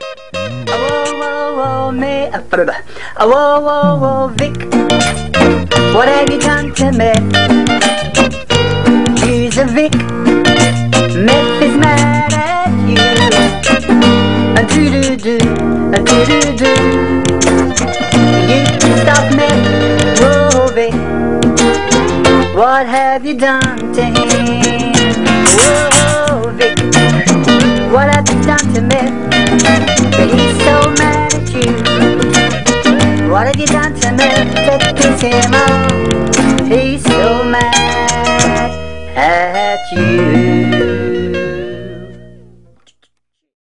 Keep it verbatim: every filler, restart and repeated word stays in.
Whoa, whoa, whoa, me, uh, whoa, whoa, whoa, Vic, what have you done to me? He's a Vic, Meth is mad at you. A do do do, a do do do. You stop me, whoa, Vic, what have you done to him? Whoa, Vic, what have you done to me?